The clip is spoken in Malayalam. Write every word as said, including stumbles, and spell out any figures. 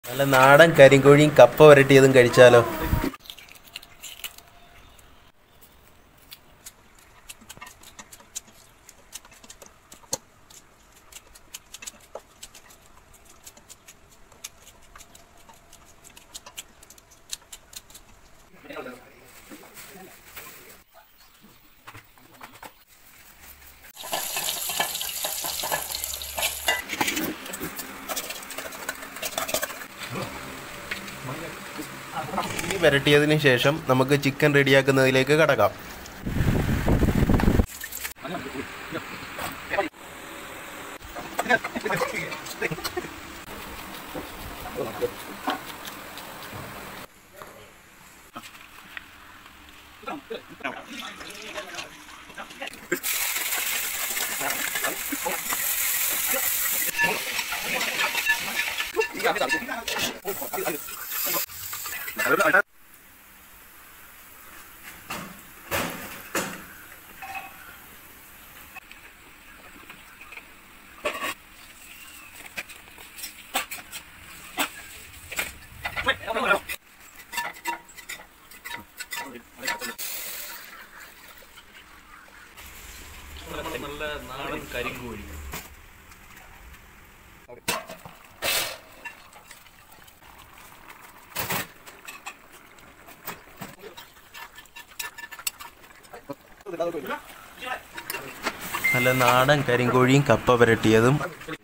നല്ല നാടൻ കരിങ്കോഴിയും കപ്പ വരട്ടിയതും കഴിച്ചാലോ. ഈ വരട്ടിയതിന് ശേഷം നമുക്ക് ചിക്കൻ റെഡിയാക്കുന്നതിലേക്ക് കടക്കാം. നല്ല നാടൻ കരിങ്കോഴി. നല്ല നാടൻ കരിങ്കോഴിയും കപ്പ വരട്ടിയതും